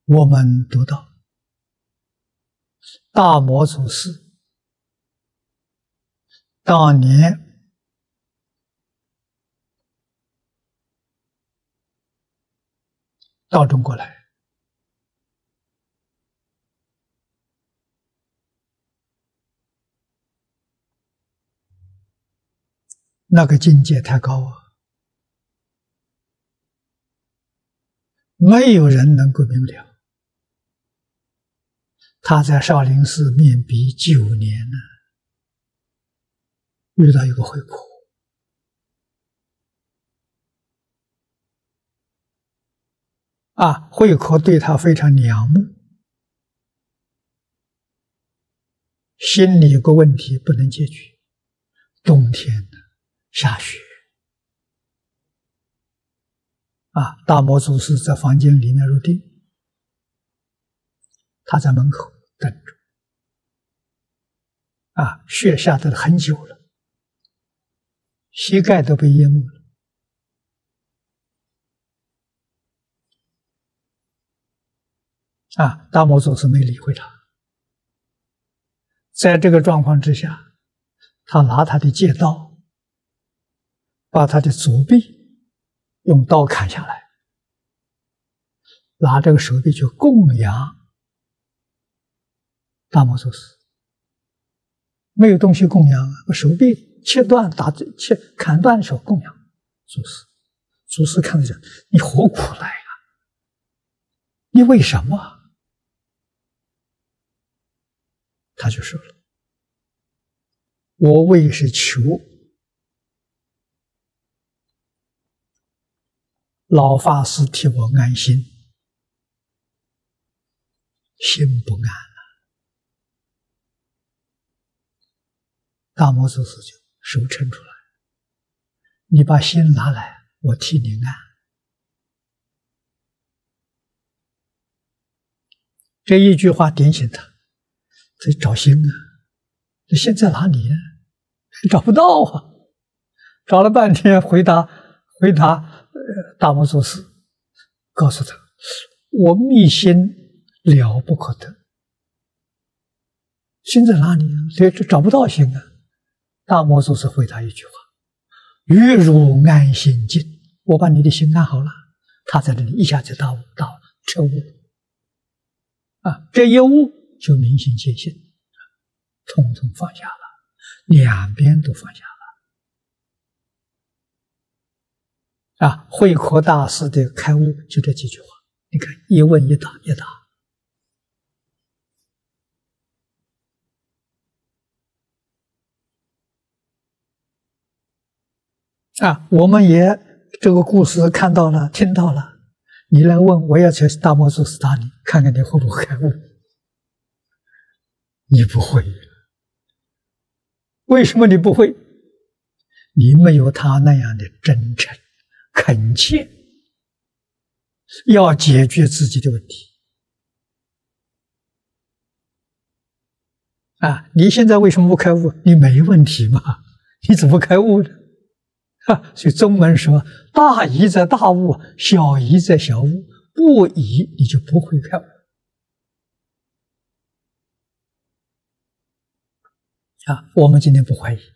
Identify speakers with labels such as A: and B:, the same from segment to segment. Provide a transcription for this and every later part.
A: 我们读到大摩祖师当年到中国来，那个境界太高啊，没有人能够明了。他在少林寺面壁9年呢，遇到一个慧可，慧可对他非常仰慕，心里有个问题不能解决，冬天呢下雪，大摩祖师在房间里面入定，他在门口等着，雪下得很久了，膝盖都被淹没了。大摩祖师没理会他。在这个状况之下，他拿他的戒刀，把他的左臂用刀砍下来，拿这个手臂去供养大摩祖师。没有东西供养把手臂切断、砍断手供养祖师。祖师看着讲：“你何苦来啊？你为什么？”他就说了：“我为是求老法师替我安心，心不安了。”大摩祖师就手伸出来：“你把心拿来，我替你安。”这一句话点醒他。得找心啊！这心在哪里呢？找不到啊！找了半天，回答大摩祖师，告诉他：“我密心了不可得，心在哪里啊？这找不到心啊！”大摩祖师回答一句话：“欲汝安心境，我把你的心安好了。”他在这里一下就大悟，彻悟这一悟。就明心见性，统统放下了，两边都放下了。慧可大师的开悟就这几句话，你看一问一答一答。我们也这个故事看到了，听到了，你来问，我要去大摩祖师打你，看看你会不会开悟。你不会，为什么你不会？你没有他那样的真诚、恳切，要解决自己的问题。你现在为什么不开悟？你没问题嘛？你怎么开悟呢？所以宗门说：大疑在大悟，小疑在小悟，不疑你就不会开悟。我们今天不怀疑，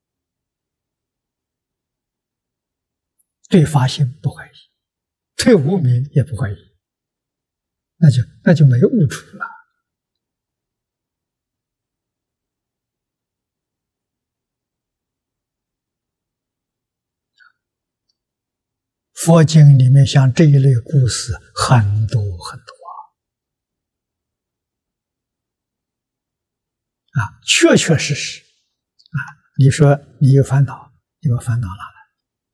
A: 对法性不怀疑，对无明也不怀疑，那就没悟出了。佛经里面像这一类故事很多很多确确实实你说你有烦恼，你把烦恼拿来，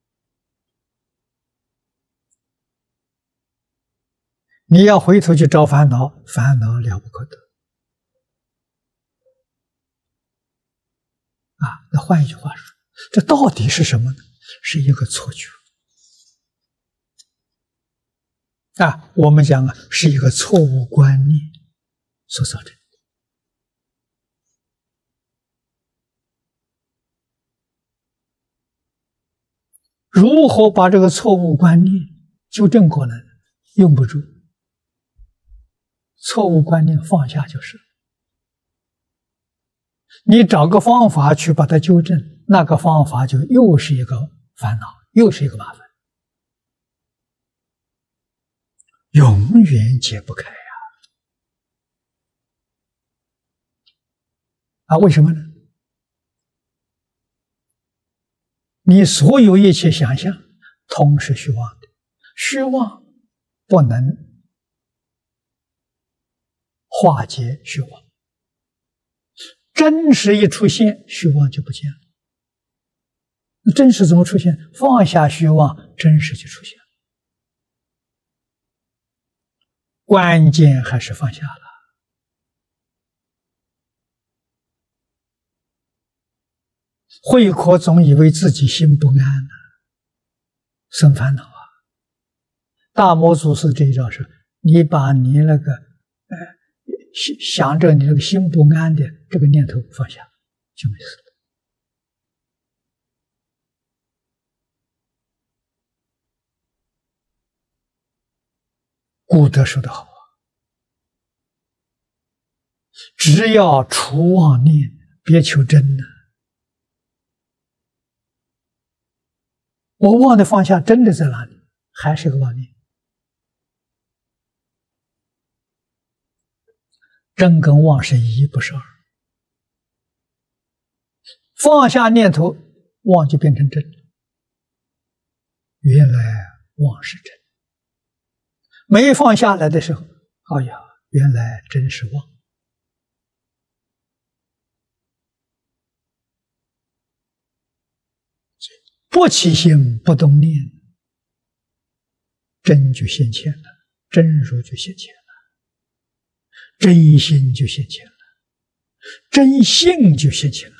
A: 你要回头去找烦恼，烦恼了不可得那换一句话说，这到底是什么呢？是一个错觉我们讲是一个错误观念所造成。如何把这个错误观念纠正过来呢？用不住错误观念放下就是。你找个方法去把它纠正，那个方法就又是一个烦恼，又是一个麻烦，永远解不开呀！为什么呢？你所有一切想象，通是虚妄的，虚妄不能化解虚妄。真实一出现，虚妄就不见了。那真实怎么出现？放下虚妄，真实就出现了。关键还是放下了。慧可总以为自己心不安呢，生烦恼啊。大摩祖师这一招是：你把你那个想着你那个心不安的这个念头放下，就没事了。古德说得好啊，只要除妄念，别求真呢。我妄的放下真的在哪里？还是个妄念。真跟妄是一，不是二。放下念头，妄就变成真了。原来妄是真。没放下来的时候，哎呀，原来真是妄。不起心不动念，真就现前了，真如就现前了。真心就现前了，真性就现前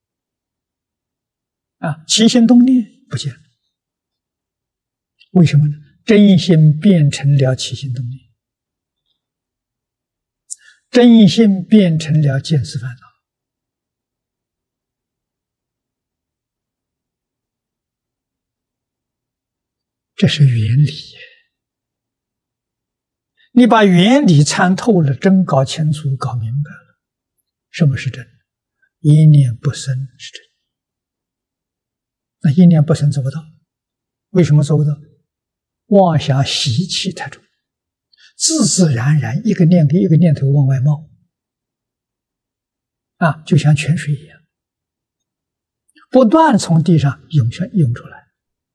A: 了。起心动念不见了，为什么呢？真心变成了起心动念，真心变成了见思烦恼。这是原理。你把原理参透了，真搞清楚、搞明白了，什么是真？一念不生是真。那一念不生做不到，为什么做不到？妄想习气太重，自自然然一个念跟一个念头往外冒，就像泉水一样，不断从地上涌出来。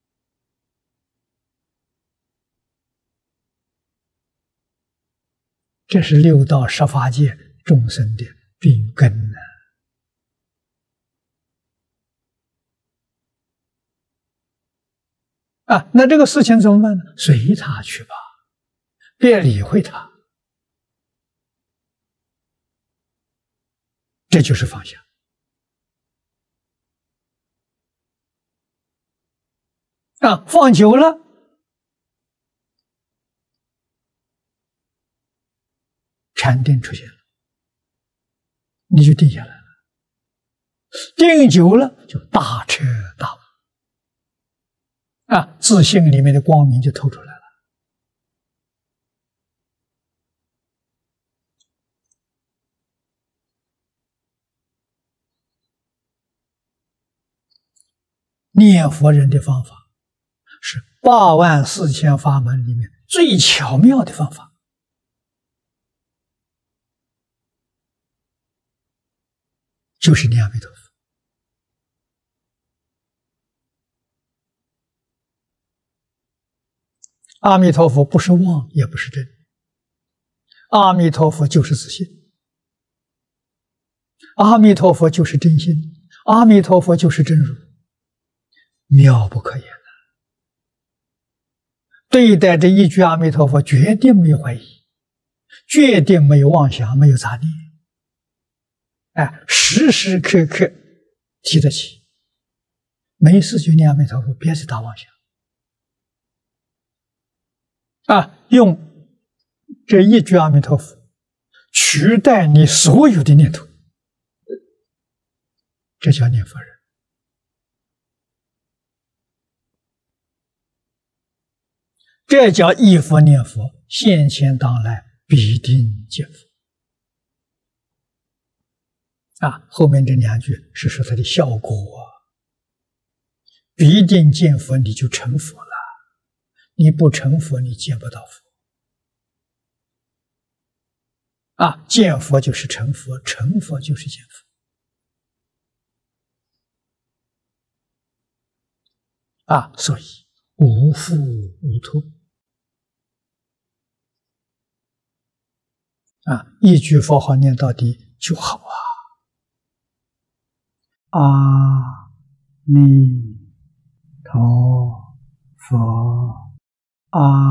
A: 这是六道十法界众生的病根呢。那这个事情怎么办呢？随他去吧，别理会他。这就是放下。放久了，禅定出现了，你就定下来了。定久了，就大彻大悟。自性里面的光明就透出来了。念佛人的方法是84000法门里面最巧妙的方法，就是念阿弥陀佛。阿弥陀佛不是妄，也不是真，阿弥陀佛就是自信，阿弥陀佛就是真心，阿弥陀佛就是真如，妙不可言了。对待这一句阿弥陀佛，决定没有怀疑，决定没有妄想，没有杂念，时时刻刻提得起，没事就念阿弥陀佛，别再打妄想。用这一句阿弥陀佛取代你所有的念头，这叫念佛人。这叫忆佛念佛，现前当来必定见佛。后面这2句是说它的效果必定见佛，你就成佛了。你不成佛，你见不到佛。见佛就是成佛，成佛就是见佛。所以无复无脱。一句佛号念到底就好阿弥陀佛，阿